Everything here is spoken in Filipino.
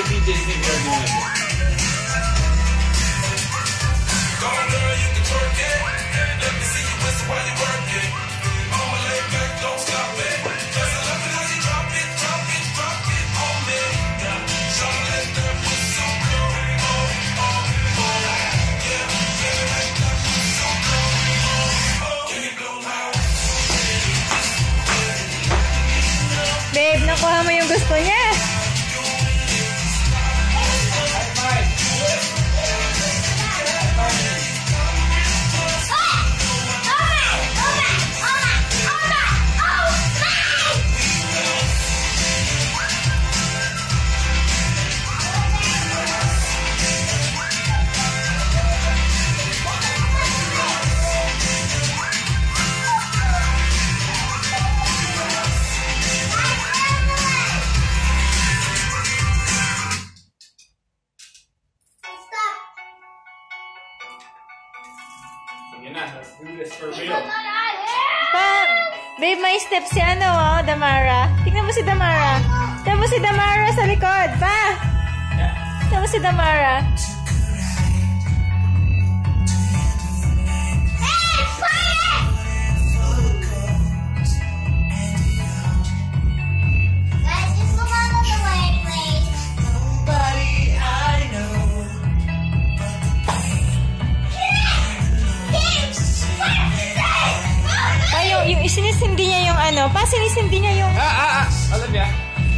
Babe, nakuha mo yung gusto niya. Babe, may step si ano, oh, Damara. Tingnan mo si Damara. Tingnan mo si Damara sa likod, pa. Tingnan mo si Damara. Sinisindi niya yung ano. Pa, sinisindi niya yung...